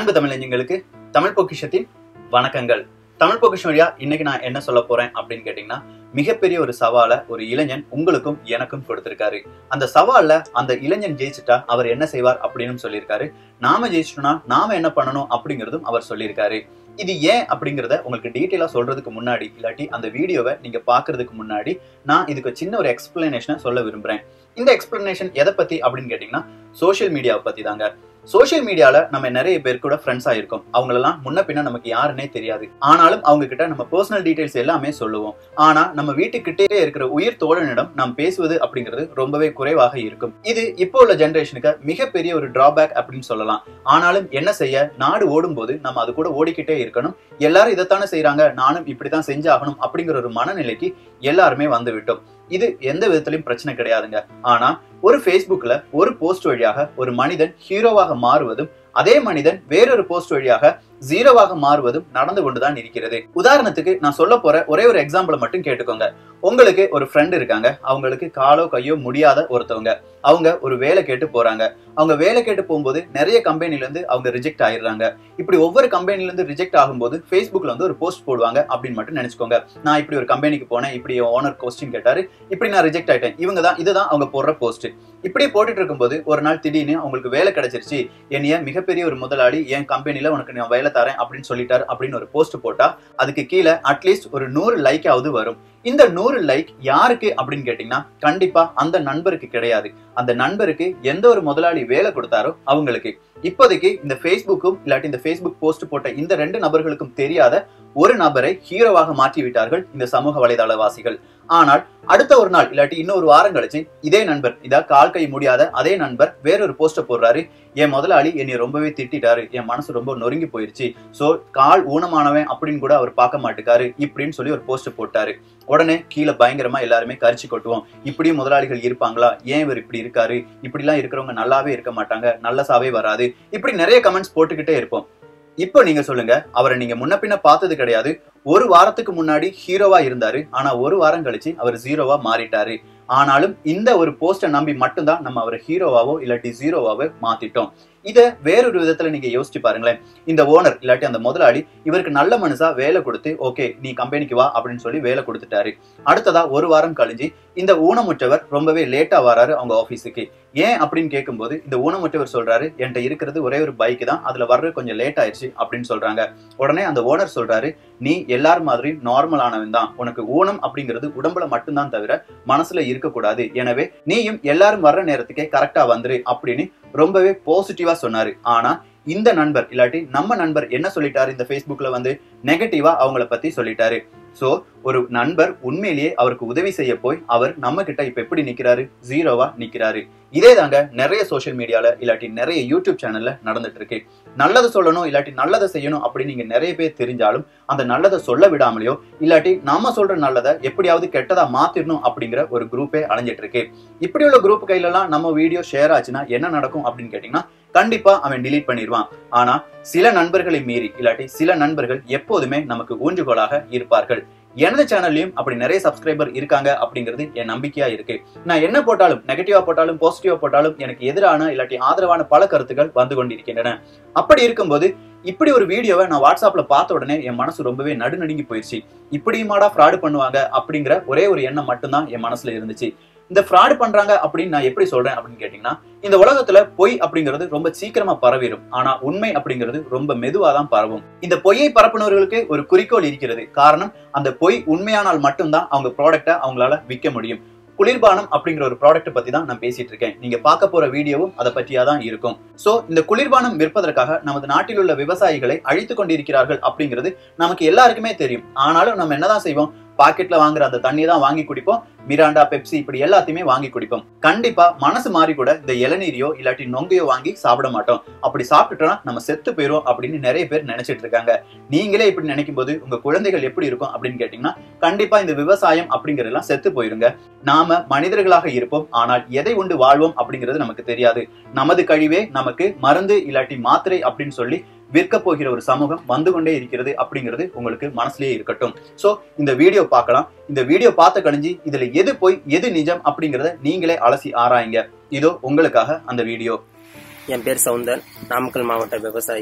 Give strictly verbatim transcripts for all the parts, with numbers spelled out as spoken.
அன்பு தமிழஞ்சங்களுக்கு தமிழ் பொக்கிஷத்தின் வணக்கங்கள். தமிழ் பொக்கிஷம் வழியா இன்னைக்கு நான் என்ன சொல்ல போறேன் அப்படின்னு கேட்டீங்கன்னா, மிகப்பெரிய ஒரு சவாலை ஒரு இளைஞன் உங்களுக்கும் எனக்கும் கொடுத்திருக்காரு. அந்த சவால்ல அந்த இளைஞன் ஜெயிச்சுட்டா அவர் என்ன செய்வார் அப்படின்னு சொல்லியிருக்காரு. நாம ஜெயிச்சிட்டோம்னா நாம என்ன பண்ணணும் அப்படிங்கறதும் அவர் சொல்லியிருக்காரு. இது ஏன் அப்படிங்கறத உங்களுக்கு டீட்டெயிலா சொல்றதுக்கு முன்னாடி, இல்லாட்டி அந்த வீடியோவை நீங்க பாக்குறதுக்கு முன்னாடி நான் இதுக்கு சின்ன ஒரு எக்ஸ்பிளனேஷனை சொல்ல விரும்புறேன். இந்த எக்ஸ்பிளனேஷன் எதை பத்தி அப்படின்னு கேட்டீங்கன்னா, சோசியல் மீடியாவை பத்தி தாங்க. சோசியல் மீடியால நம்ம நிறைய பேர் கூட ஃப்ரெண்ட்ஸ் ஆயிருக்கோம். அவங்களெல்லாம் முன்ன பின்ன நமக்கு யாருன்னே தெரியாது. ஆனாலும் அவங்க கிட்ட நம்ம பர்சனல் டீடைல்ஸ் எல்லாமே சொல்லுவோம். ஆனா நம்ம வீட்டுக்கிட்டே இருக்கிற உயிர் தோழனிடம் நாம் பேசுவது அப்படிங்கிறது ரொம்பவே குறைவாக இருக்கும். இது இப்போ உள்ள ஜெனரேஷனுக்கு மிகப்பெரிய ஒரு டிராபேக் அப்படின்னு சொல்லலாம். ஆனாலும் என்ன செய்ய, நாடு ஓடும் போது நம்ம அது கூட ஓடிக்கிட்டே இருக்கணும். எல்லாரும் இதைத்தானே செய்யறாங்க, நானும் இப்படித்தான் செஞ்சாகணும் அப்படிங்கிற ஒரு மனநிலைக்கு எல்லாருமே வந்து விட்டோம். இது எந்த விதத்திலும் பிரச்சனை கிடையாதுங்க. ஆனா ஒரு Facebookல ஒரு போஸ்ட் வழியாக ஒரு மனிதன் ஹீரோவாக மாறுவதும், அதே மனிதன் வேறொரு போஸ்ட் வழியாக ஜீரோவாக மாறுவதும் நடந்து கொண்டுதான் இருக்கிறது. உதாரணத்துக்கு நான் சொல்ல போற ஒரே ஒரு எக்ஸாம்பிள் மட்டும் கேட்டுக்கோங்க. உங்களுக்கு ஒரு ஃப்ரெண்ட் இருக்காங்க. அவங்களுக்கு காலோ கையோ முடியாத ஒருத்தவங்க. அவங்க ஒரு வேலை கேட்டு போறாங்க. அவங்க வேலை கேட்டு போகும்போது நிறைய கம்பெனில இருந்து அவங்க ரிஜெக்ட் ஆயிடுறாங்க. இப்படி ஒவ்வொரு கம்பெனில இருந்து ரிஜெக்ட் ஆகும்போது Facebookல வந்து ஒரு போஸ்ட் போடுவாங்க அப்படின்னு மட்டும் நினைச்சுக்கோங்க. நான் இப்படி ஒரு கம்பெனிக்கு போனேன், இப்படி ஓனர் கொஸ்டின் கேட்டாரு, இப்படி நான் ரிஜெக்ட் ஆயிட்டேன். இவங்க தான் இதுதான் அவங்க போடுற போஸ்ட். இப்படி போட்டுட்டு இருக்கும்போது ஒரு நாள் திடீர்னு அவங்களுக்கு வேலை கிடைச்சிருச்சு, என்னைய மிகப்பெரிய ஒரு முதலாளி என் கம்பெனில உனக்கு நான் வேலை தரேன் அப்படின்னு சொல்லிட்டாரு அப்படின்னு ஒரு போஸ்ட் போட்டா அதுக்கு கீழே அட்லீஸ்ட் ஒரு நூறு லைக்காவது வரும். இந்த நூறு லைக் யாருக்கு அப்படின்னு கேட்டீங்கன்னா, கண்டிப்பா அந்த நண்பருக்கு கிடையாது. அந்த நண்பருக்கு எந்த ஒரு முதலாளி வேலை கொடுத்தாரோ அவங்களுக்கு. இப்போதைக்கு இந்த Facebookum இல்லாட்டி இந்த Facebook போஸ்ட் போட்ட இந்த ரெண்டு நபர்களுக்கும் தெரியாத ஒரு நபரை ஹீரோவாக மாற்றி விட்டார்கள் இந்த சமூக வலைதளவாசிகள். ஆனால் அடுத்த ஒரு நாள் இல்லாட்டி இன்னொரு வாரம் கழிச்சு இதே நண்பர், இதா கால் கை முடியாத அதே நண்பர் வேறொரு போஸ்ட போடுறாரு. என் முதலாளி என்னை ரொம்பவே திட்டாரு, என் மனசு ரொம்ப நொறுங்கி போயிருச்சு, சோ கால் ஊனமானவன் அப்படின்னு கூட அவர் பார்க்க மாட்டுக்காரு இப்படின்னு சொல்லி ஒரு போஸ்ட் போட்டாரு. உடனே கீழே பயங்கரமா எல்லாருமே கரிச்சு கொட்டுவோம். இப்படியும் முதலாளிகள் இருப்பாங்களா, ஏன் இவர் இப்படி இருக்காரு, இப்படி எல்லாம் இருக்கிறவங்க நல்லாவே இருக்க மாட்டாங்க, நல்ல சாவே வராது, இப்படி நிறைய கமெண்ட்ஸ் போட்டுக்கிட்டே இருப்போம். இப்போ நீங்க சொல்லுங்க, அவரை நீங்க முன்ன பின்ன பார்த்தது கிடையாது. ஒரு வாரத்துக்கு முன்னாடி ஹீரோவா இருந்தாரு, ஆனா ஒரு வாரம் கழிச்சு அவர் ஜீரோவா மாறிட்டாரு. ஆனாலும் இந்த ஒரு போஸ்ட நம்பி மட்டும்தான் நம்ம அவரை ஹீரோவாவோ இல்லாட்டி ஜீரோவாவோ மாத்திட்டோம். இத வேறொரு விதத்துல நீங்க யோசிச்சு பாருங்களேன். இந்த ஓனர் இல்லாட்டி அந்த முதலாளி இவருக்கு நல்ல மனுஷா வேலை கொடுத்து, ஓகே நீ கம்பெனிக்கு வா அப்படின்னு சொல்லி வேலை கொடுத்துட்டாரு. அடுத்ததா ஒரு வாரம் கழிஞ்சு இந்த ஊனமுற்றவர் ரொம்பவே லேட்டா வராரு அவங்க ஆபீஸுக்கு. ஏன் அப்படின்னு கேட்கும்போது இந்த ஊனமுற்றவர் சொல்றாரு, என்கிட்ட இருக்கிறது ஒரே ஒரு பைக் தான், அதுல வர்றது கொஞ்சம் லேட் ஆயிடுச்சு அப்படின்னு சொல்றாங்க. உடனே அந்த ஓனர் சொல்றாரு, நீ எல்லாரும் மாதிரி நார்மல் ஆனவன் தான், உனக்கு ஊனம் அப்படிங்கிறது உடம்புல மட்டும்தான் தவிர மனசுல இருக்கக்கூடாது, எனவே நீயும் எல்லாரும் வர்ற நேரத்துக்கே கரெக்டா வந்துரு அப்படின்னு ரொம்பவே பாசிட்டிவா சொன்னாரு. ஆனா இந்த நண்பர் இல்லாட்டி நம்ம நண்பர் என்ன சொல்லிட்டாரு, இந்த Facebookல வந்து நெகட்டிவா அவங்கள பத்தி சொல்லிட்டாரு. சோ ஒரு நண்பர் உண்மையிலேயே அவருக்கு உதவி செய்ய போய் அவர் நம்ம கிட்ட இப்ப எப்படி நிக்கிறாரு, ஜீரோவா நிக்கிறாரு. இதே தாங்க நிறைய சோசியல் மீடியால இல்லாட்டி நிறைய யூடியூப் சேனல்ல நடந்துட்டு இருக்கு. நல்லதை சொல்லணும் இல்லாட்டி நல்லதை செய்யணும் அப்படின்னு நீங்க நிறைய பேர் தெரிஞ்சாலும் அந்த நல்லதை சொல்ல விடாமலையோ இல்லாட்டி நாம சொல்ற நல்லதை எப்படியாவது கெட்டதா மாத்திடணும் அப்படிங்கிற ஒரு குரூப்பே அலைஞ்சிட்டு இருக்கு. இப்படி உள்ள குரூப் கையில எல்லாம் நம்ம வீடியோ ஷேர் ஆச்சுன்னா என்ன நடக்கும் அப்படின்னு கேட்டீங்கன்னா, கண்டிப்பா அவன் டிலீட் பண்ணிடுவான். ஆனா சில நண்பர்களை மீறி இல்லாட்டி சில நண்பர்கள் எப்போதுமே நமக்கு ஊன்றுகோலாக இருப்பார்கள். எனது சேனல்லையும் அப்படி நிறைய சப்ஸ்கிரைபர் இருக்காங்க அப்படிங்கிறது என் நம்பிக்கையா இருக்கு. நான் என்ன போட்டாலும், நெகட்டிவா போட்டாலும் பாசிட்டிவா போட்டாலும் எனக்கு எதிரான இல்லாட்டி ஆதரவான பல கருத்துக்கள் வந்து கொண்டிருக்கின்றன. அப்படி இருக்கும்போது இப்படி ஒரு வீடியோவை நான் வாட்ஸ்அப்ல பார்த்த உடனே என் மனசு ரொம்பவே நடுநடுங்கி போயிடுச்சு. இப்படியுமாடா ஃப்ராடு பண்ணுவாங்க அப்படிங்கிற ஒரே ஒரு எண்ணம் மட்டும்தான் என் மனசுல இருந்துச்சு. இந்த ஃப்ராடு பண்றாங்க அப்படின்னு நான் எப்படி சொல்றேன் அப்படின்னு கேட்டீங்கன்னா, இந்த உலகத்துல பொய் அப்படிங்கிறது ரொம்ப சீக்கிரமா பரவிடும். ஆனா உண்மை அப்படிங்கிறது ரொம்ப மெதுவா தான் பரவும். இந்த பொய்யை பரப்புனவர்களுக்கு ஒரு குறிக்கோள் இருக்கிறது. காரணம், அந்த பொய் உண்மையானால் மட்டும்தான் அவங்க ப்ராடக்ட்டை அவங்களால விற்க முடியும். குளிர்பானம் அப்படிங்கிற ஒரு ப்ராடக்ட் பத்தி தான் நான் பேசிட்டு இருக்கேன். நீங்க பார்க்க போற வீடியோவும் அதை பற்றியா தான் இருக்கும். சோ இந்த குளிர்பானம் விற்பதற்காக நமது நாட்டில் உள்ள விவசாயிகளை அழித்து கொண்டிருக்கிறார்கள் அப்படிங்கிறது நமக்கு எல்லாருக்குமே தெரியும். ஆனாலும் நம்ம என்னதான் செய்வோம், பாக்கெட்ல வாங்குற அந்த தண்ணி தான் வாங்கி குடிப்போம். மிராண்டா, பெப்சி இப்படி எல்லாத்தையுமே வாங்கி குடிப்போம். கண்டிப்பா மனசு மாறி கூட இந்த இளநீரையோ இல்லாட்டி நொங்கையோ வாங்கி சாப்பிட மாட்டோம். அப்படி சாப்பிட்டுட்டோம்னா நம்ம செத்து போயிரும் அப்படின்னு நிறைய பேர் நினைச்சிட்டு இருக்காங்க. நீங்களே இப்படி நினைக்கும் போது உங்க குழந்தைகள் எப்படி இருக்கும் அப்படின்னு கேட்டீங்கன்னா, கண்டிப்பா இந்த விவசாயம் அப்படிங்கறதெல்லாம் செத்து போயிருங்க. நாம மனிதர்களாக இருப்போம், ஆனால் எதை உண்டு வாழ்வோம் அப்படிங்கிறது நமக்கு தெரியாது. நமது கழிவே நமக்கு மருந்து இல்லாட்டி மாத்திரை அப்படின்னு சொல்லி விற்க போகிற ஒரு சமூகம் வந்து கொண்டே இருக்கிறது அப்படிங்கிறது உங்களுக்கு மனசுலயே இருக்கட்டும். சோ இந்த வீடியோ பார்க்கலாம். இந்த வீடியோ பார்த்த கழிஞ்சு இதுல எது போய் எது நிஜம் அப்படிங்கறத நீங்களே அலசி ஆராயுங்க. இதோ உங்களுக்காக அந்த வீடியோ. என் பேர் சவுந்தர், நாமக்கல் மாவட்ட விவசாயி.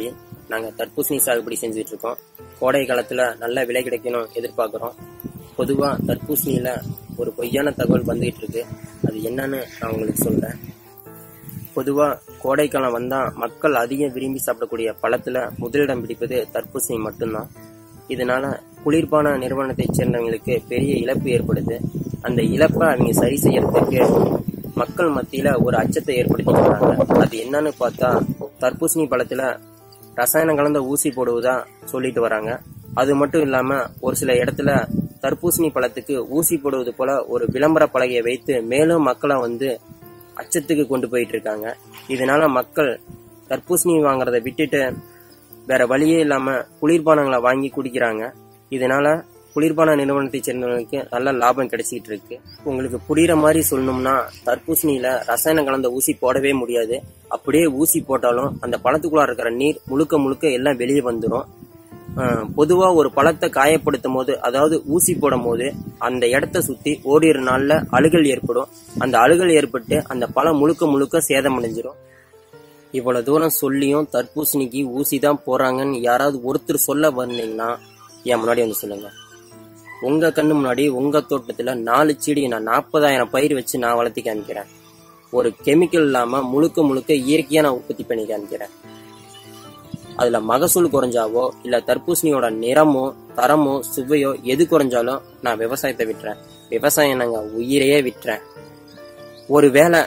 நாங்கள் தர்பூசணி சாகுபடி செஞ்சுட்டு இருக்கோம். கோடை காலத்தில் நல்ல விலை கிடைக்கணும் எதிர்பார்க்குறோம். பொதுவாக தர்பூசணியில் ஒரு பொய்யான தகவல் வந்துகிட்டு இருக்கு. அது என்னன்னு நான் உங்களுக்கு சொல்கிறேன். பொதுவாக கோடைக்காலம் வந்தால் மக்கள் அதிகம் விரும்பி சாப்பிடக்கூடிய பழத்தில் முதலிடம் பிடிப்பது தர்பூசணி மட்டும்தான். இதனால குளிர்பான நிறுவனத்தை சேர்ந்தவங்களுக்கு பெரிய இழப்பு ஏற்படுது. அந்த இழப்பை அவங்க சரி செய்யறதுக்கு மக்கள் மத்தியில ஒரு அச்சத்தை ஏற்படுத்திக்கிறாங்க. அது என்னன்னு பார்த்தா, தர்பூசணி பழத்துல ரசாயனம் கலந்த ஊசி போடுவதா சொல்லிட்டு வராங்க. அது மட்டும் இல்லாம ஒரு சில இடத்துல தர்பூசணி பழத்துக்கு ஊசி போடுவது போல ஒரு விளம்பர பலகையை வைத்து மேலும் மக்களை வந்து அச்சத்துக்கு கொண்டு போயிட்டு இருக்காங்க. இதனால மக்கள் தர்பூசணி வாங்குறத விட்டுட்டு வேற வழியே இல்லாம குளிர்பானங்களை வாங்கி குடிக்கிறாங்க. இதனால குளிர்பான நிறுவனத்தை சேர்ந்தவங்களுக்கு நல்ல லாபம் கிடைச்சிட்டு இருக்கு. உங்களுக்கு புரியுற மாதிரி சொல்லணும்னா, தர்பூசணியில ரசாயனம் கலந்த ஊசி போடவே முடியாது. அப்படியே ஊசி போட்டாலும் அந்த பழத்துக்குள்ள இருக்கிற நீர் முழுக்க முழுக்க எல்லாம் வெளியே வந்துடும். பொதுவா ஒரு பழத்தை காயப்படுத்தும் போது, அதாவது ஊசி போடும் போது அந்த இடத்த சுத்தி ஓரிரு நாள்ல அழுகல் ஏற்படும். அந்த அழுகல் ஏற்பட்டு அந்த பழம் முழுக்க முழுக்க சேதமடைஞ்சிடும். இவ்வளவு தூரம் சொல்லியும் தர்பூசணிக்கு ஊசி தான் போறாங்கன்னு யாராவது ஒருத்தர் சொல்ல வந்தீங்கன்னா என் முன்னாடி வந்து சொல்லுங்க. உங்க கண்ணு முன்னாடி உங்க தோட்டத்துல நாலு செடி நான் நாற்பதாயிரம் பயிர் வச்சு நான் வளர்த்தி காமிக்கிறேன். ஒரு கெமிக்கல் இல்லாம முழுக்க முழுக்க இயற்கையா நான் உற்பத்தி பண்ணி காமிக்கிறேன். அதுல மகசூல் குறைஞ்சாவோ இல்ல தர்பூசணியோட நிறமோ தரமோ சுவையோ எது குறைஞ்சாலும் நான் விவசாயத்தை விட்டுறேன். விவசாயம் நாங்க உயிரையே விட்டுறேன். ஒருவேளை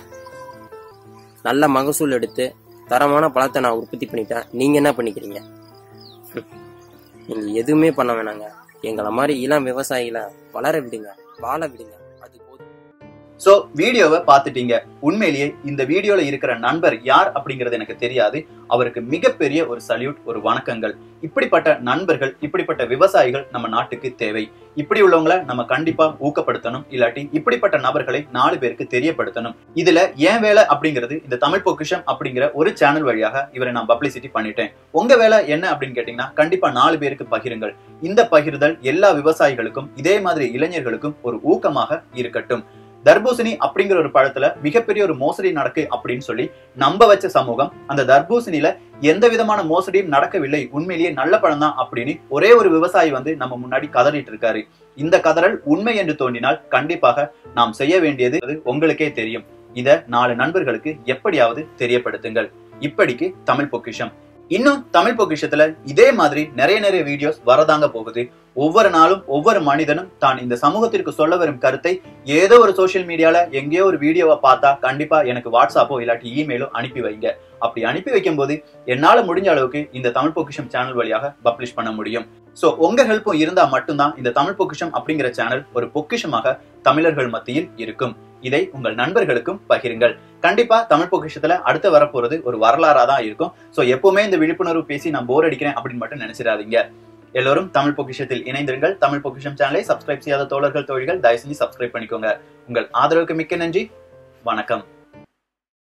நல்ல மகசூல் எடுத்து தரமான பழத்தை நான் உற்பத்தி பண்ணிட்டேன், நீங்க என்ன பண்ணிக்கிறீங்க? நீங்க எதுவுமே பண்ண வேணாங்க. எங்களை மாதிரி இளம் விவசாயிகளை வளர விடுங்க, வாழ விடுங்க. அது போதும். சோ வீடியோவை பார்த்துட்டீங்க. உண்மையிலேயே இந்த வீடியோல இருக்கிற நண்பர் யார் அப்படிங்கிறது எனக்கு தெரியாது. அவருக்கு மிகப்பெரிய ஒரு சல்யூட், ஒரு வணக்கங்கள். இப்படிப்பட்ட நண்பர்கள், இப்படிப்பட்ட விவசாயிகள் நம்ம நாட்டுக்கு தேவை. இப்படி உள்ளவங்களை நம்ம கண்டிப்பா ஊக்கப்படுத்தணும். இல்லாட்டி இப்படிப்பட்ட நபர்களை நாலு பேருக்கு தெரியப்படுத்தணும். இதுல ஏன் வேலை அப்படிங்கிறது, இந்த தமிழ் பொக்கிஷம் அப்படிங்கிற ஒரு சேனல் வழியாக இவரை நான் பப்ளிசிட்டி பண்ணிட்டேன். உங்க வேலை என்ன அப்படின்னு கேட்டீங்கன்னா, கண்டிப்பா நாலு பேருக்கு பகிருங்கள். இந்த பகிர்தல் எல்லா விவசாயிகளுக்கும், இதே மாதிரி இளைஞர்களுக்கும் ஒரு ஊக்கமாக இருக்கட்டும். தர்பூசணி அப்படிங்கிற ஒரு பழத்துல மிகப்பெரிய ஒரு மோசடி நடக்கு அப்படின்னு சொல்லி நம்ப வச்ச சமூகம், அந்த தர்பூசணியில எந்த விதமான மோசடியும் நடக்கவில்லை, உண்மையிலேயே நல்ல பழம் தான் அப்படின்னு ஒரே ஒரு விவசாயி வந்து நம்ம முன்னாடி கதறிட்டு இருக்காரு. இந்த கதறல் உண்மை என்று தோன்றினால் கண்டிப்பாக நாம் செய்ய வேண்டியது உங்களுக்கே தெரியும். இத நாலு நண்பர்களுக்கு எப்படியாவது தெரியப்படுத்துங்கள். இப்படிக்கு தமிழ் பொக்கிஷம். இன்னும் தமிழ் பொக்கிஷத்துல இதே மாதிரி நிறைய நிறைய வீடியோஸ் வரதாங்க போகுது. ஒவ்வொரு நாளும் ஒவ்வொரு மனிதனும் தான் இந்த சமூகத்திற்கு சொல்ல வரும் கருத்தை ஏதோ ஒரு சோசியல் மீடியால எங்கேயோ ஒரு வீடியோவை பார்த்தா கண்டிப்பா எனக்கு வாட்ஸ்அப்போ இல்லாட்டி இமெயிலோ அனுப்பி வைங்க. அப்படி அனுப்பி வைக்கும் போது என்னால முடிஞ்ச அளவுக்கு இந்த தமிழ் பொக்கிஷம் சேனல் வழியாக பப்ளிஷ் பண்ண முடியும். சோ உங்க ஹெல்ப்பும் இருந்தா மட்டும்தான் இந்த தமிழ் பொக்கிஷம் அப்படிங்கிற சேனல் ஒரு பொக்கிஷமாக தமிழர்கள் மத்தியில் இருக்கும். இதை உங்கள் நண்பர்களுக்கும் பகிருங்கள். கண்டிப்பா தமிழ் பொக்கிஷத்துல அடுத்து வரப்போறது ஒரு வரலாறா தான் இருக்கும். சோ எப்பவுமே இந்த விழிப்புணர்வு பேசி நான் போர் அடிக்கிறேன் அப்படின்னு மட்டும் நினைச்சிடாதீங்க. எல்லோரும் தமிழ் பொக்கிஷத்தில் இணைந்திருங்கள். தமிழ் பொக்கிஷம் சேனலை சப்ஸ்கிரைப் செய்யாத தோழர்கள் தோழிகள் தயவு செஞ்சு சப்ஸ்கிரைப் பண்ணிக்கோங்க. உங்கள் ஆதரவுக்கு மிக்க நன்றி. வணக்கம்.